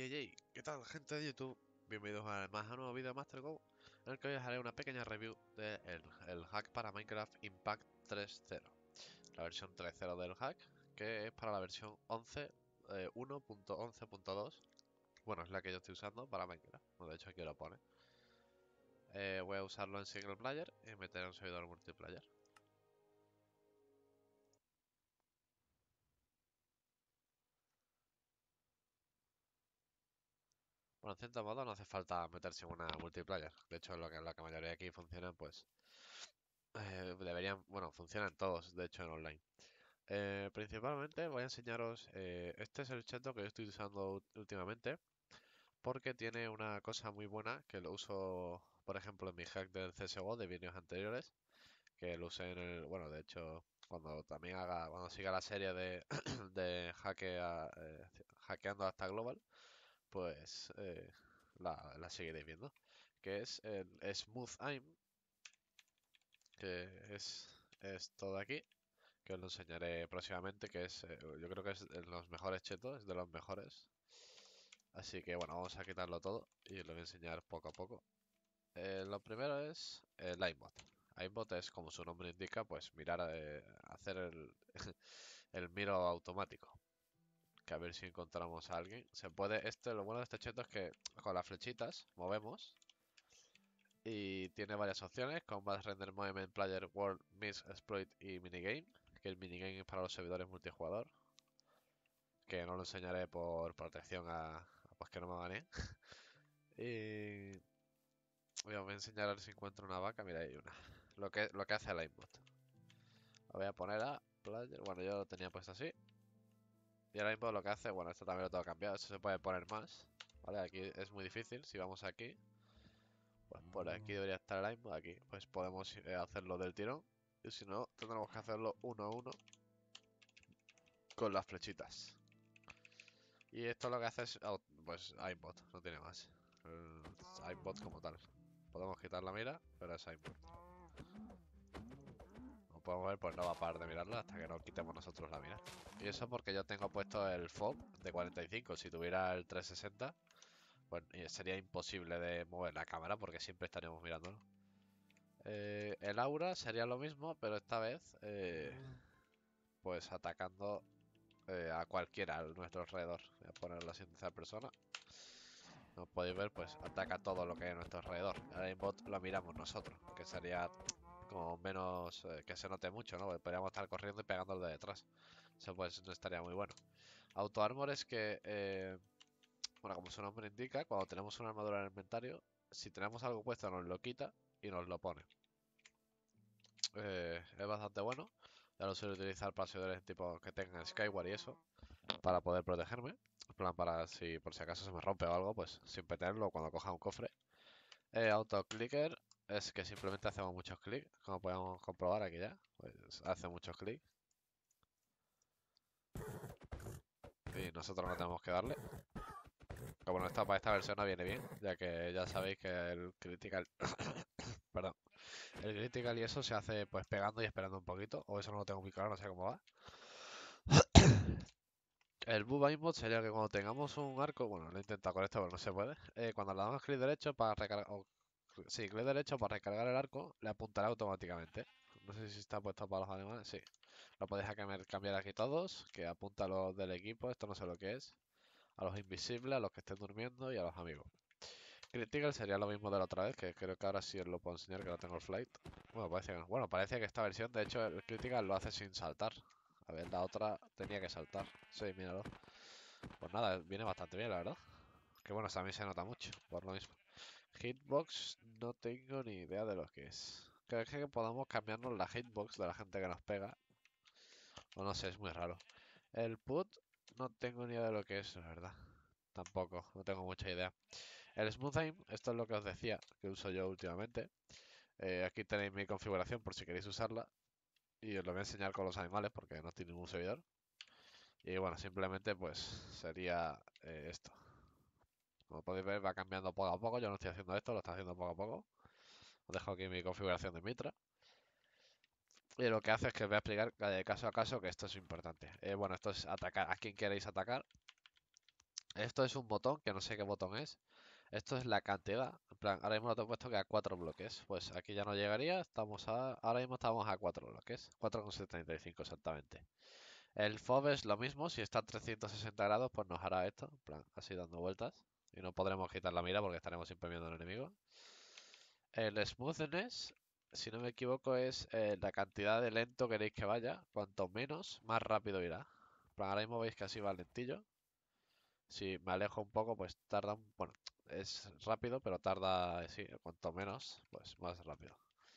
¿Qué tal, gente de YouTube? Bienvenidos a un nuevo vídeo de Master Go, en el que hoy os haré una pequeña review del el hack para Minecraft Impact 3.0, la versión 3.0 del hack, que es para la versión 11, 1.11.2. Bueno, es la que yo estoy usando para Minecraft. Bueno, de hecho aquí lo pone. Voy a usarlo en single player y meter un servidor multiplayer. Bueno, en cierto modo no hace falta meterse en una multiplayer. De hecho, lo que la que mayoría aquí funcionan, pues deberían, bueno, funcionan todos, de hecho, en online. Principalmente voy a enseñaros, este es el cheto que yo estoy usando últimamente, porque tiene una cosa muy buena que lo uso, por ejemplo, en mi hack del CSGO de vídeos anteriores, que lo usé en el, bueno, de hecho, cuando siga la serie de, de hackeando hasta global, pues la seguiréis viendo, que es el Smooth Aim, que es todo aquí, que os lo enseñaré próximamente, que es, yo creo que es de los mejores chetos, es de los mejores. Así que bueno, vamos a quitarlo todo y os lo voy a enseñar poco a poco. Lo primero es el aimbot. Aimbot es, como su nombre indica, pues mirar, hacer el miro automático. Que a ver si encontramos a alguien. Se puede, lo bueno de este cheto es que con las flechitas movemos y tiene varias opciones: Combat, Render, Movement, Player, World, Miss, Exploit y Minigame. Que el minigame es para los servidores multijugador, que no lo enseñaré por protección a pues que no me baneen. Y os voy a enseñar a ver si encuentro una vaca. Mira, hay una. Lo que hace el aimbot. Lo voy a poner a player. Bueno, yo lo tenía puesto así. Y el aimbot lo que hace, bueno, esto también lo tengo cambiado. Eso se puede poner más. Vale, aquí es muy difícil. Si vamos aquí, pues por aquí debería estar el aimbot. Aquí, pues podemos hacerlo del tirón. Y si no, tendremos que hacerlo uno a uno con las flechitas. Y esto lo que hace es, pues, aimbot, no tiene más. Aimbot como tal. Podemos quitar la mira, pero es aimbot. Como podemos ver, pues no va a parar de mirarla hasta que no quitemos nosotros la mira. Y eso porque yo tengo puesto el FOV de 45. Si tuviera el 360, pues sería imposible de mover la cámara porque siempre estaríamos mirándolo. El aura sería lo mismo, pero esta vez, pues atacando a cualquiera a nuestro alrededor. Voy a ponerlo así en tercera persona. Como podéis ver, pues ataca todo lo que hay a nuestro alrededor. El aimbot lo miramos nosotros, que sería como menos, que se note mucho, ¿no? Porque podríamos estar corriendo y pegándolo de detrás. Eso pues no estaría muy bueno. Auto armor es que, bueno, como su nombre indica, cuando tenemos una armadura en el inventario, si tenemos algo puesto nos lo quita y nos lo pone. Es bastante bueno. Ya lo suelo utilizar para servidores tipo que tengan Skyward y eso, para poder protegerme. En plan, para si por si acaso se me rompe o algo, pues siempre tenerlo cuando coja un cofre. Auto clicker es que simplemente hacemos muchos clics, como podemos comprobar aquí ya. Pues hace muchos clics y nosotros no tenemos que darle. Como no está para esta versión no viene bien, ya que ya sabéis que el critical, perdón, el critical y eso se hace pues pegando y esperando un poquito, o eso no lo tengo muy claro, no sé cómo va. El Boob Aimbot sería que cuando tengamos un arco, bueno, lo he intentado con esto pero no se puede, cuando le damos clic derecho para recargar, sí, clic derecho para recargar el arco, le apuntará automáticamente. No sé si está puesto para los alemanes, sí. Lo podéis cambiar aquí todos, que apunta a los del equipo, esto no sé lo que es. A los invisibles, a los que estén durmiendo y a los amigos. Critical sería lo mismo de la otra vez, que creo que ahora sí os lo puedo enseñar, que no tengo el flight. Bueno, parece que no. Bueno, parece que esta versión, de hecho, el Critical lo hace sin saltar. A ver, la otra tenía que saltar. Sí, míralo. Pues nada, viene bastante bien, la verdad. Que bueno, también se nota mucho, por lo mismo. Hitbox, no tengo ni idea de lo que es. Creo que podamos cambiarnos la hitbox de la gente que nos pega. O no sé, es muy raro. El put, no tengo ni idea de lo que es, la verdad. Tampoco, no tengo mucha idea. El Smooth Aim, esto es lo que os decía, que uso yo últimamente. Aquí tenéis mi configuración por si queréis usarla. Y os lo voy a enseñar con los animales porque no estoy en ningún servidor. Y bueno, simplemente pues sería esto. Como podéis ver va cambiando poco a poco. Yo no estoy haciendo esto, lo estoy haciendo poco a poco. Os dejo aquí mi configuración de Mitra. Y lo que hace es que os voy a explicar de caso a caso que esto es importante. Bueno, esto es atacar a quien queréis atacar. Esto es un botón que no sé qué botón es. Esto es la cantidad. En plan, ahora mismo lo tengo puesto que a 4 bloques. Pues aquí ya no llegaría. Ahora mismo estamos a 4 bloques. 4,75 exactamente. El FOV es lo mismo. Si está a 360 grados, pues nos hará esto. En plan, así dando vueltas. Y no podremos quitar la mira porque estaremos imprimiendo al enemigo. El smoothness, si no me equivoco, es la cantidad de lento que queréis que vaya. Cuanto menos, más rápido irá. En plan, ahora mismo veis que así va lentillo. Si me alejo un poco, pues tarda bueno, es rápido, pero tarda, sí, cuanto menos, pues más rápido.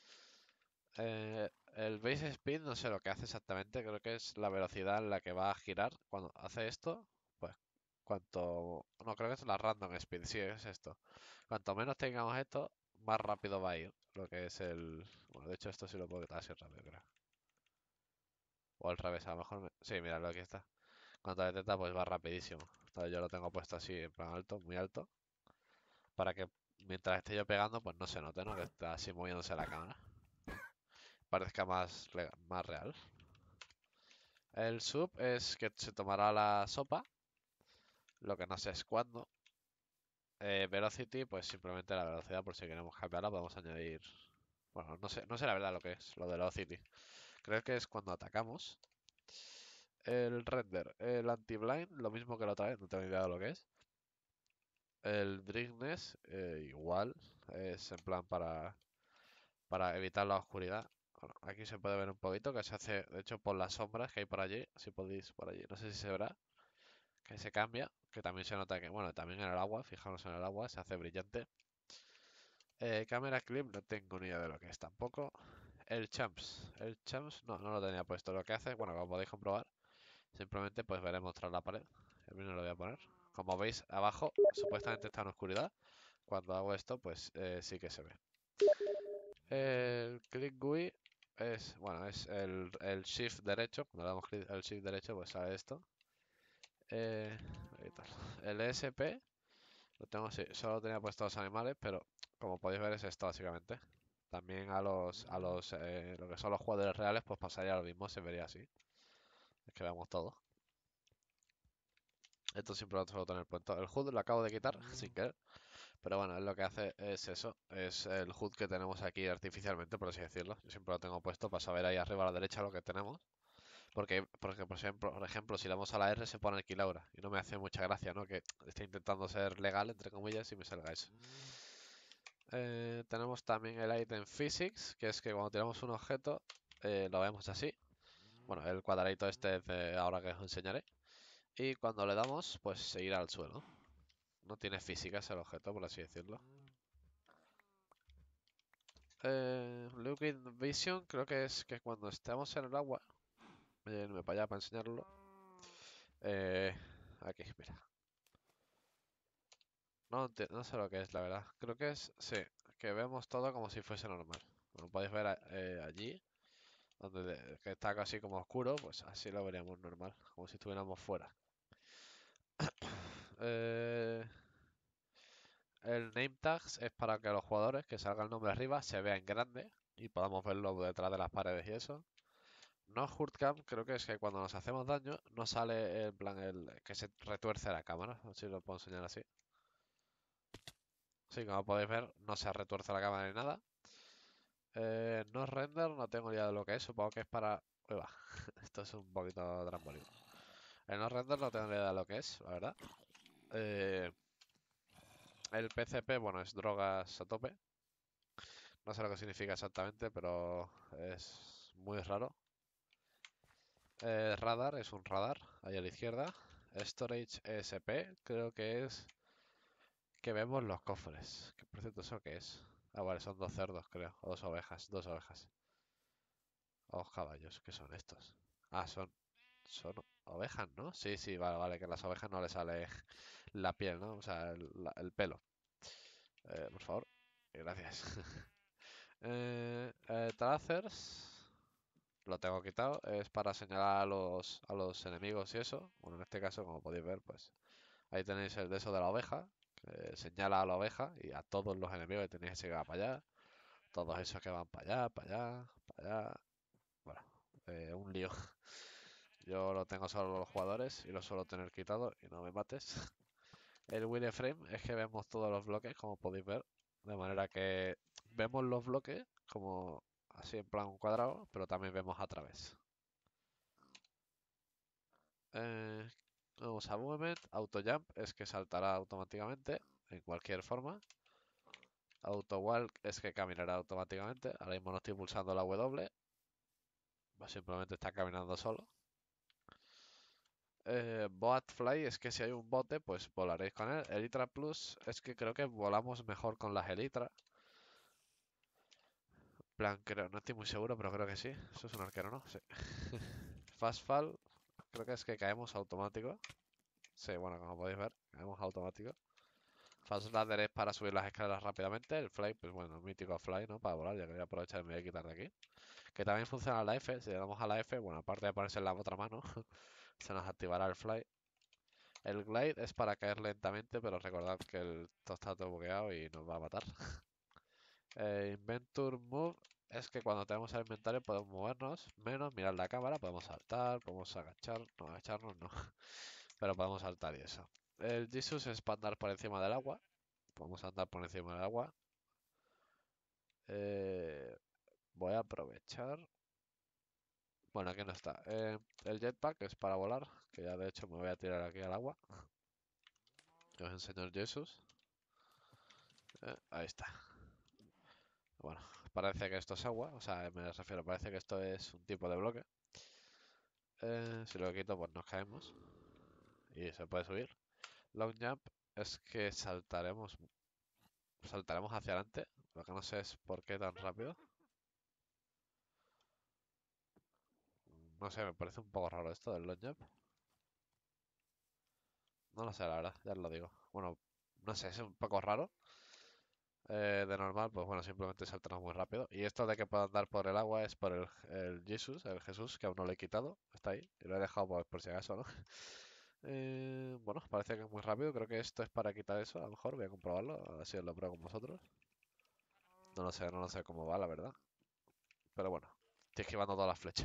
El base speed no sé lo que hace exactamente, creo que es la velocidad en la que va a girar. Cuando hace esto, pues no, creo que es la random speed, sí, es esto. Cuanto menos tengamos esto, más rápido va a ir. Lo que es bueno, de hecho esto sí lo puedo quitar así rápido, creo. O al revés, a lo mejor sí, mira, aquí está. Cuanto detecta, pues va rapidísimo. Entonces yo lo tengo puesto así, en plan alto, muy alto. Para que mientras esté yo pegando, pues no se note, ¿no? Que está así moviéndose la cámara. Parezca más real. El sub es que se tomará la sopa, lo que no sé es cuándo. Velocity, pues simplemente la velocidad, por si queremos cambiarla, podemos añadir... Bueno, no sé la verdad lo que es, lo de velocity. Creo que es cuando atacamos. El render, el anti-blind, lo mismo que la otra vez, no tengo idea de lo que es. El Drightness, igual, es en plan para evitar la oscuridad. Bueno, aquí se puede ver un poquito que se hace, de hecho, por las sombras que hay por allí, si podéis por allí, no sé si se verá, que se cambia, que también se nota que, bueno, también en el agua, fijaros en el agua, se hace brillante. Cámara clip, no tengo ni idea de lo que es tampoco. El champs no lo tenía puesto. Lo que hace, bueno, como podéis comprobar, simplemente pues veremos tras la pared. A mí no lo voy a poner. Como veis, abajo supuestamente está en oscuridad. Cuando hago esto, pues sí que se ve. El click GUI es, bueno, es el shift derecho. Cuando le damos clic al shift derecho, pues sale esto. Eh, ahí está. El ESP lo tengo así. Solo tenía puesto los animales, pero como podéis ver es esto básicamente. También lo que son los jugadores reales, pues pasaría lo mismo, se vería así. Es que veamos todo. Esto siempre lo suelo tener puesto. El HUD lo acabo de quitar sin querer. Pero bueno, lo que hace es eso. Es el HUD que tenemos aquí artificialmente, por así decirlo. Yo siempre lo tengo puesto para saber ahí arriba a la derecha lo que tenemos. Porque por ejemplo, si le damos a la R se pone el Kilaura. Y no me hace mucha gracia, ¿no? Que esté intentando ser legal, entre comillas, y me salga eso. Tenemos también el item physics, que es que cuando tiramos un objeto, lo vemos así. Bueno, el cuadradito este es de ahora que os enseñaré. Y cuando le damos, pues se irá al suelo. No tiene físicas el objeto, por así decirlo. Looking Vision, creo que es que cuando estemos en el agua, voy a irme para allá para enseñarlo. Aquí, mira. No sé lo que es, la verdad. Creo que es, sí, que vemos todo como si fuese normal. Como podéis ver allí, que está casi como oscuro, pues así lo veríamos normal, como si estuviéramos fuera. Eh, el name tags es para que los jugadores, que salga el nombre arriba, se vea en grande y podamos verlo detrás de las paredes y eso. No hurt cam, creo que es que cuando nos hacemos daño no sale en plan el que se retuerce la cámara, a ver si lo puedo enseñar así. Sí, como podéis ver, no se retuerce la cámara ni nada. No render, no tengo idea de lo que es, supongo que es para... Uy, va. Esto es un poquito trambólico. El no render no tengo ni idea de lo que es, la verdad. El PCP, bueno, es drogas a tope. No sé lo que significa exactamente, pero es muy raro. Radar es un radar, ahí a la izquierda. Storage ESP, creo que es que vemos los cofres. Que por cierto, ¿eso qué es? Ah, vale, son dos cerdos, creo. O dos ovejas, dos ovejas. O caballos, ¿qué son estos? Ah, son ovejas, ¿no? Sí, sí, vale, vale, que a las ovejas no les sale la piel, ¿no? O sea, el pelo. Por favor. Gracias. Tracers. Lo tengo quitado. Es para señalar a los enemigos y eso. Bueno, en este caso, como podéis ver, pues ahí tenéis el de eso de la oveja. Que señala a la oveja y a todos los enemigos que tenéis que va para allá. Todos esos que van para allá, para allá, para allá. Bueno, un lío. Yo lo tengo solo los jugadores y lo suelo tener quitado y no me mates. El wireframe es que vemos todos los bloques, como podéis ver. De manera que vemos los bloques como así en plan cuadrado, pero también vemos a través. Eh, Vamos a movement, auto jump es que saltará automáticamente en cualquier forma. Auto walk es que caminará automáticamente. Ahora mismo no estoy pulsando la W, pues simplemente está caminando solo. Boat fly es que si hay un bote, pues volaréis con él. Elytra plus es que creo que volamos mejor con las Elytra. Plan, creo, no estoy muy seguro, pero creo que sí. Eso es un arquero, ¿no? Sí. Fast fall, creo que es que caemos automático. Sí, bueno, como podéis ver, caemos automático. Fast ladder es para subir las escaleras rápidamente. El fly, pues bueno, mítico fly, ¿no? Para volar, ya que voy a aprovechar y me voy a quitar de aquí. Que también funciona la F. Si le damos a la F, bueno, aparte de ponerse en la otra mano, se nos activará el fly. El glide es para caer lentamente, pero recordad que esto está todo bugueado y nos va a matar. Inventure Move es que cuando tenemos el inventario podemos movernos menos, mirar la cámara, podemos saltar, podemos agachar, no agacharnos, no, pero podemos saltar y eso. El Jesus es para andar por encima del agua, podemos andar por encima del agua. Eh, Voy a aprovechar. Bueno, aquí no está. El jetpack es para volar, que ya de hecho me voy a tirar aquí al agua. Que os enseño el Jesus. Ahí está. Bueno, parece que esto es agua, o sea, me refiero, parece que esto es un tipo de bloque. Si lo quito, pues nos caemos y se puede subir. Long jump es que saltaremos hacia adelante. Lo que no sé es por qué tan rápido. No sé, me parece un poco raro esto del long jump. No lo sé, la verdad, ya os lo digo. Bueno, no sé, es un poco raro. De normal, pues bueno, simplemente saltamos muy rápido. Y esto de que pueda andar por el agua es por el Jesús, que aún no lo he quitado. Está ahí. Y lo he dejado pues, por si acaso, ¿no? Bueno, parece que es muy rápido. Creo que esto es para quitar eso. A lo mejor voy a comprobarlo. A ver si os lo pruebo con vosotros. No lo sé cómo va, la verdad. Pero bueno, estoy esquivando todas las flechas.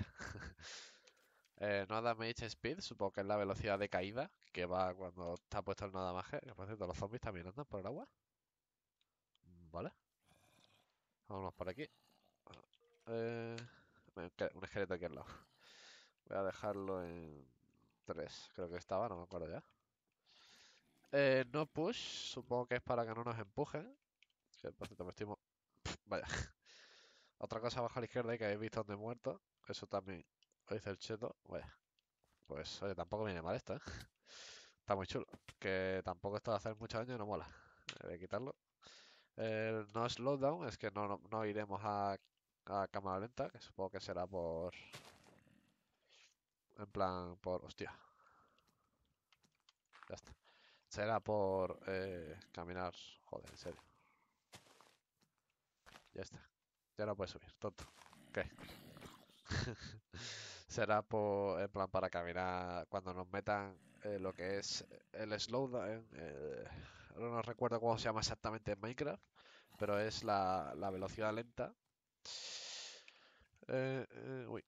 No damage speed, supongo que es la velocidad de caída que va cuando está puesto el no damage. Que por cierto, los zombies también andan por el agua. Vale, vámonos por aquí. Eh, un esqueleto aquí al lado. Voy a dejarlo en 3, creo que estaba, no me acuerdo ya. No push, supongo que es para que no nos empujen. Que por cierto me estoy... Vaya. Otra cosa abajo a la izquierda y que habéis visto donde he muerto. Eso también lo dice el cheto. Vaya. Pues oye, tampoco viene mal esto, ¿eh? Está muy chulo. Que tampoco esto de hacer mucho daño no mola. Voy a quitarlo. El no slowdown es que no iremos a cámara lenta, que supongo que será por... En plan, por... Hostia. Ya está. Será por caminar. Joder, en serio. Ya está. Ya no puedes subir, tonto. ¿Qué? Será por, en plan para caminar cuando nos metan lo que es el slowdown. No recuerdo cómo se llama exactamente en Minecraft, pero es la velocidad lenta. Uy.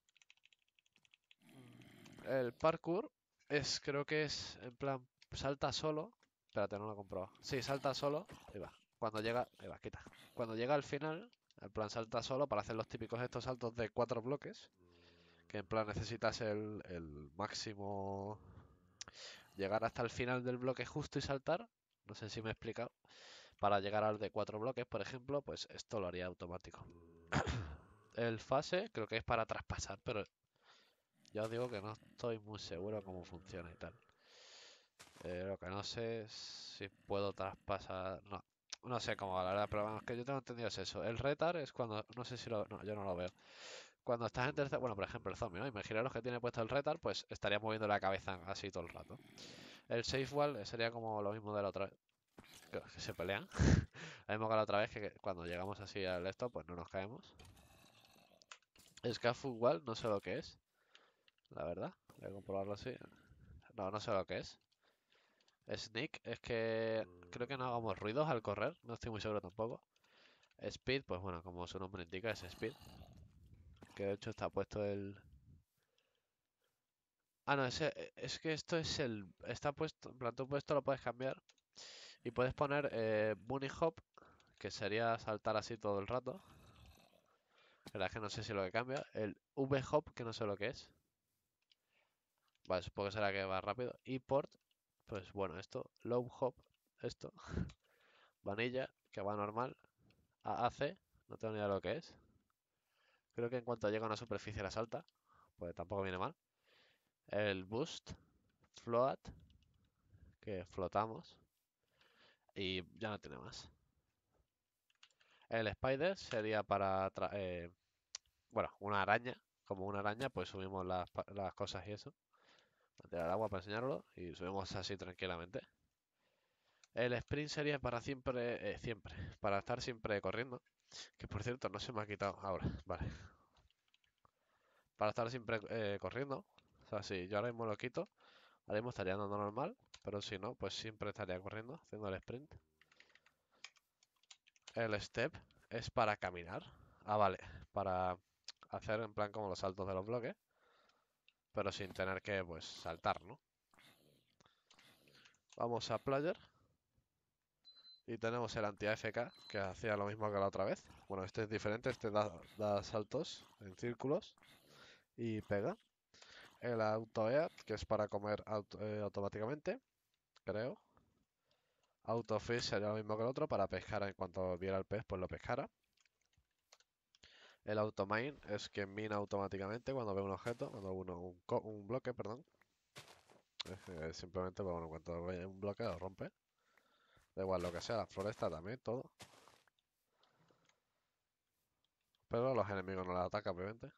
El parkour creo que es en plan salta solo. Espérate, no lo he comprobado. Sí, salta solo. Ahí va. Cuando llega, ahí va, quita. Cuando llega al final, en plan salta solo para hacer los típicos estos saltos de 4 bloques. Que en plan necesitas el máximo, llegar hasta el final del bloque justo y saltar. No sé si me he explicado. Para llegar al de 4 bloques, por ejemplo, pues esto lo haría automático. El fase creo que es para traspasar, pero ya os digo que no estoy muy seguro cómo funciona y tal. Lo que no sé es si puedo traspasar. No, no sé cómo va, la verdad, pero vamos, que yo tengo entendido es eso. El retar es cuando. No sé si lo. No, yo no lo veo. Cuando estás en tercera. Bueno, por ejemplo, el zombie, ¿no? Imaginaros que tiene puesto el retar, pues estaría moviendo la cabeza así todo el rato. El safe wall sería como lo mismo de la otra vez. Que se pelean. Lo mismo que la otra vez, que cuando llegamos así al esto, pues no nos caemos. Scaffold wall, no sé lo que es. La verdad, voy a comprobarlo así. No, no sé lo que es. Sneak es que creo que no hagamos ruidos al correr, no estoy muy seguro tampoco. Speed, pues bueno, como su nombre indica, es speed. Que de hecho está puesto el... Ah, no, es que esto es el... Está puesto, en plan, tú puesto lo puedes cambiar. Y puedes poner bunny hop, que sería saltar así todo el rato. La verdad es que no sé si lo que cambia. El V-hop, que no sé lo que es. Vale, supongo que será que va rápido. Y port, pues bueno, esto. Low hop, esto. Vanilla, que va normal. AAC, no tengo ni idea de lo que es. Creo que en cuanto llega a una superficie la salta. Pues tampoco viene mal. El boost, float, que flotamos. Y ya no tiene más. El spider sería para, bueno, una araña. Como una araña, pues subimos las cosas y eso. A tirar agua para enseñarlo y subimos así tranquilamente. El sprint sería para siempre, para estar siempre corriendo. Que por cierto, no se me ha quitado ahora, vale. Para estar siempre corriendo. O sea, si yo ahora mismo lo quito, ahora mismo estaría andando normal. Pero si no, pues siempre estaría corriendo, haciendo el sprint. El step es para caminar. Ah, vale, para hacer en plan como los saltos de los bloques. Pero sin tener que, pues, saltar, ¿no? Vamos a player. Y tenemos el anti-AFK, que hacía lo mismo que la otra vez. Bueno, este es diferente, este da saltos en círculos y pega. El auto-eat, que es para comer automáticamente, creo. Autofish sería lo mismo que el otro, para pescar en cuanto viera el pez, pues lo pescara. El automine es que mina automáticamente cuando ve un objeto, cuando un bloque, perdón. Simplemente, pues, bueno, en cuanto ve un bloque lo rompe. Da igual lo que sea, la floresta también, todo. Pero los enemigos no la atacan, obviamente.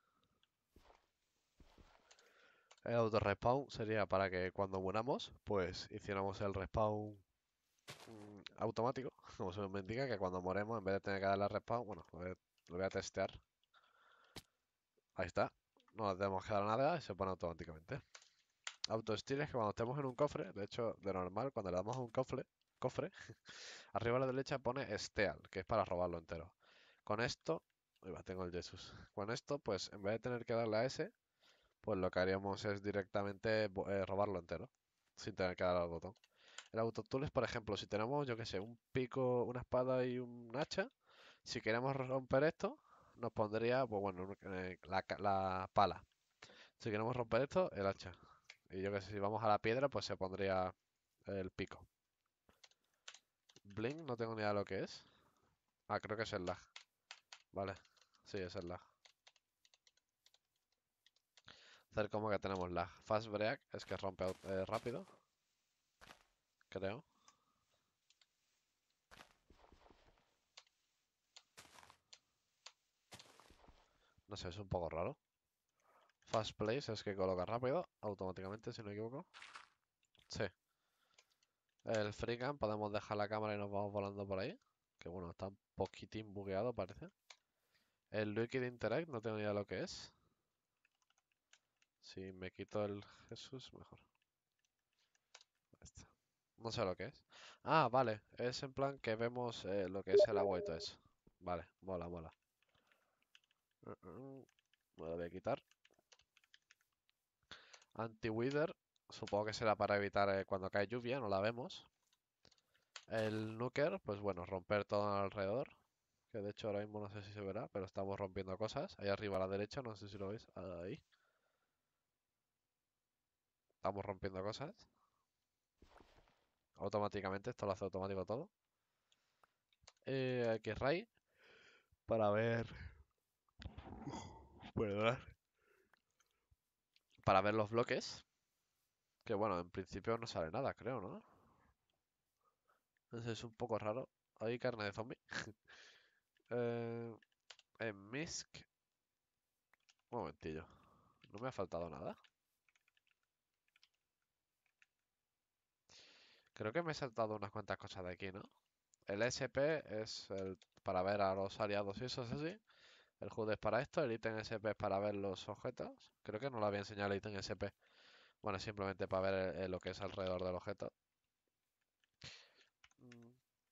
El auto respawn sería para que cuando muramos, pues hiciéramos el respawn automático, como se nos indica, que cuando moremos, en vez de tener que darle a respawn, bueno, lo voy a testear. Ahí está. No le tenemos que dar nada y se pone automáticamente. Auto steal es que cuando estemos en un cofre, de hecho, de normal, cuando le damos a un cofre, arriba a la derecha pone steal, que es para robarlo entero. Con esto, uy, va, tengo el Jesus. Con esto, pues en vez de tener que darle a ese, pues lo que haríamos es directamente robarlo entero, sin tener que dar al botón. El autotool es, por ejemplo, si tenemos, yo que sé, un pico, una espada y un hacha, si queremos romper esto, nos pondría, pues bueno, la pala. Si queremos romper esto, el hacha. Y yo que sé, si vamos a la piedra, pues se pondría el pico. Blink, no tengo ni idea de lo que es. Ah, creo que es el lag. Vale, sí, es el lag. Hacer como que tenemos lag. Fast break es que rompe rápido, creo. No sé, es un poco raro. Fast place es que coloca rápido, automáticamente, si no me equivoco. Sí. El freecam, podemos dejar la cámara y nos vamos volando por ahí. Que bueno, está un poquitín bugueado, parece. El Liquid Interact, no tengo ni idea de lo que es. Si me quito el Jesús, mejor. Ahí está. No sé lo que es. Ah, vale. Es en plan que vemos lo que es el agua y todo eso. Vale, mola, mola. Me lo voy a quitar. Anti-Wither. Supongo que será para evitar cuando cae lluvia, no la vemos. El Nuker, pues bueno, romper todo alrededor. Que de hecho ahora mismo no sé si se verá, pero estamos rompiendo cosas. Ahí arriba a la derecha, no sé si lo veis. Ahí. Estamos rompiendo cosas. Automáticamente, esto lo hace automático todo. X-Ray. Para ver. Perdón. Para ver los bloques. Que bueno, en principio no sale nada, creo, ¿no? Entonces es un poco raro. Hay carne de zombie. En Misk. Un momentillo. No me ha faltado nada. Creo que me he saltado unas cuantas cosas de aquí, ¿no? El SP es para ver a los aliados y eso es así. El HUD es para esto, el ítem SP es para ver los objetos. Creo que no lo había enseñado el ítem SP. Bueno, simplemente para ver lo que es alrededor del objeto. Mm,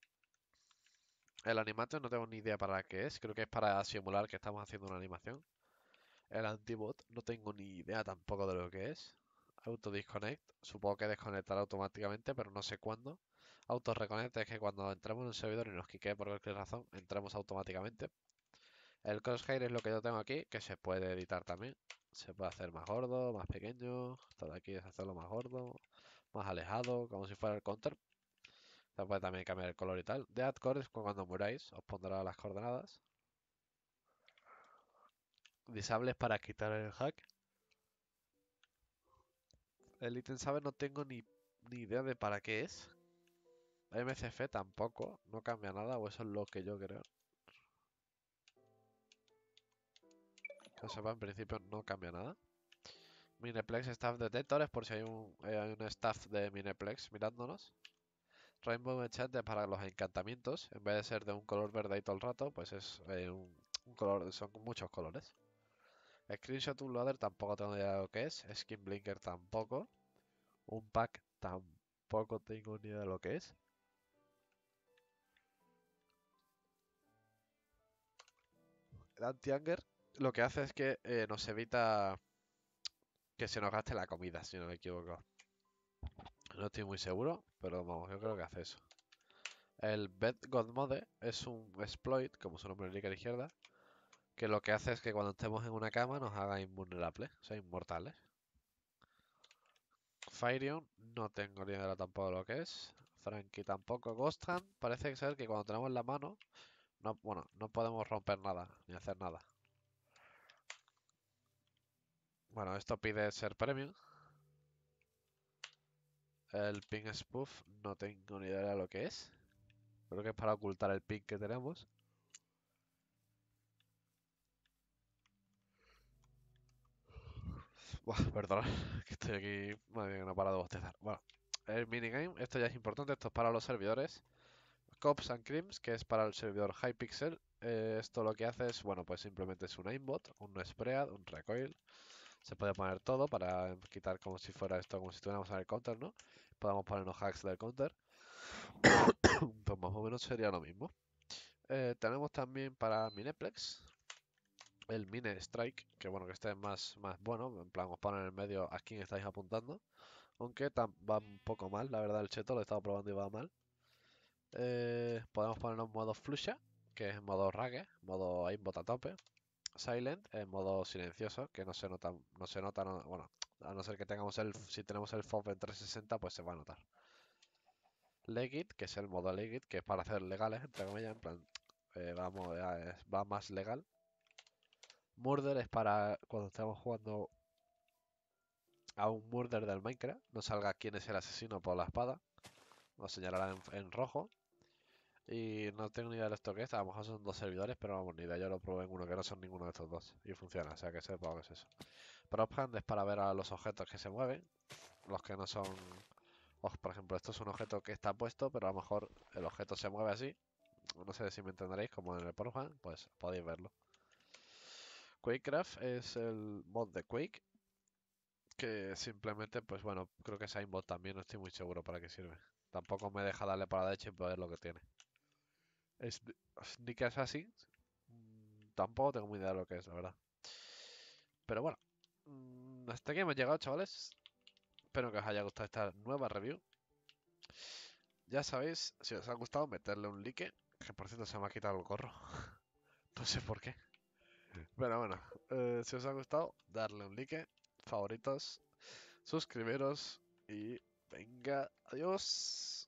El animator no tengo ni idea para qué es. Creo que es para simular que estamos haciendo una animación. El antibot no tengo ni idea tampoco de lo que es. Auto disconnect. Supongo que desconectará automáticamente, pero no sé cuándo. Autorreconecte es que cuando entramos en un servidor y nos quiquee por cualquier razón, entramos automáticamente. El crosshair es lo que yo tengo aquí, que se puede editar también. Se puede hacer más gordo, más pequeño. Esto de aquí es hacerlo más gordo, más alejado, como si fuera el counter. Se puede también cambiar el color y tal. Deadcore es cuando muráis, os pondrá las coordenadas. Disable es para quitar el hack. El ítem sabe no tengo ni idea de para qué es. MCF tampoco, no cambia nada, o eso es lo que yo creo. Que sepa, en principio no cambia nada. Mineplex Staff Detector es por si hay un staff de Mineplex mirándonos. Rainbow Enchant para los encantamientos. En vez de ser de un color verde ahí todo el rato, pues es un color, son muchos colores. Screenshot Unloader tampoco tengo ni idea de lo que es. Skin Blinker tampoco. Un pack tampoco tengo ni idea de lo que es. El Anti-Anger lo que hace es que nos evita que se nos gaste la comida, si no me equivoco. No estoy muy seguro, pero vamos, yo creo que hace eso. El Bed God Mode es un exploit, como su nombre indica a la izquierda, que lo que hace es que cuando estemos en una cama nos haga invulnerables, o sea, inmortales. Firion, no tengo ni idea tampoco de lo que es. Frankie tampoco. Ghost Hand parece ser que cuando tenemos la mano, no, bueno, no podemos romper nada, ni hacer nada. Bueno, esto pide ser premium. El ping spoof, no tengo ni idea de lo que es. Creo que es para ocultar el ping que tenemos. Buah, perdón, que estoy aquí, madre mía, no paro de bostezar. Bueno, el minigame, esto ya es importante, esto es para los servidores. Cops and Creams, que es para el servidor Hypixel. Esto lo que hace es, bueno, pues simplemente es un aimbot, un spread, un recoil. Se puede poner todo para quitar como si fuera esto, como si estuviéramos en el counter, ¿no? Podemos poner los hacks del counter. Pues más o menos sería lo mismo. Tenemos también para Mineplex el Mine Strike, que bueno, que este es más bueno. En plan, os ponen en el medio a quién estáis apuntando. Aunque va un poco mal, la verdad, el cheto lo he estado probando y va mal. Podemos ponerlo en modo Flusha, que es en modo Rage, modo aimbot a tope. Silent en modo silencioso, que no se nota, bueno, a no ser que si tenemos el FOV en 360, pues se va a notar. Legit, que es el modo Legit, que es para hacer legales, entre comillas, en plan, va más legal. Murder es para cuando estamos jugando a un murder del Minecraft, no salga quién es el asesino por la espada, nos señalará en rojo. Y no tengo ni idea de esto que es, a lo mejor son dos servidores, pero vamos, ni idea, yo lo probé en uno que no son ninguno de estos dos y funciona, o sea que sepa lo que es eso. Prop hand es para ver a los objetos que se mueven, los que no son... por ejemplo, esto es un objeto que está puesto, pero a lo mejor el objeto se mueve así. No sé si me entenderéis, como en el prop hand, pues podéis verlo. Quakecraft es el mod de Quake, que simplemente, pues bueno, creo que es aimbot también, no estoy muy seguro para qué sirve. Tampoco me deja darle para la derecha y ver lo que tiene. Sneak Assassin, tampoco tengo muy idea de lo que es, la verdad. Pero bueno, hasta aquí hemos llegado, chavales. Espero que os haya gustado esta nueva review. Ya sabéis, si os ha gustado, meterle un like. Que por cierto se me ha quitado el gorro. No sé por qué. Pero bueno, si os ha gustado, darle un like, favoritos, suscribiros y venga, adiós.